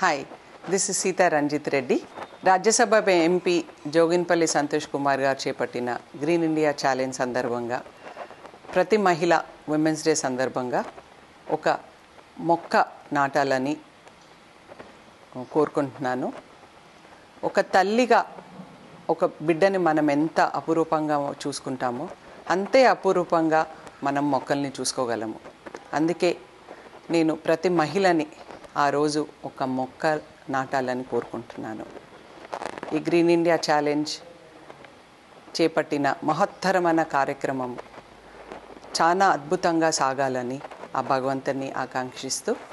Hi, this is Sita Ranjith Reddy. Rajya Sabha MP Joginpally Santosh Kumar గారు చేపట్టిన green India challenge సందర్భంగా ప్రతి మహిళ విమెన్స్ డే సందర్భంగా ఒక మొక్క నాటాలని కోరుకుంటున్నాను. ఒక తల్లిగా ఒక బిడ్డని మనం ఎంత అపురూపంగా చూసుకుంటామో అంతే అపురూపంగా మనం మొక్కల్ని చూసుకోగలము. అందుకే నేను ప్రతి మహిళని ఆ రోజు ఒక మొక్క నాటాలని కోరుకుంటున్నాను. ఈ గ్రీన్ ఇండియా ఛాలెంజ్ చేపట్టిన మహత్తరమైన కార్యక్రమం చాలా అద్భుతంగా సాగాలని ఆ భగవంతుని ఆకాంక్షిస్తూ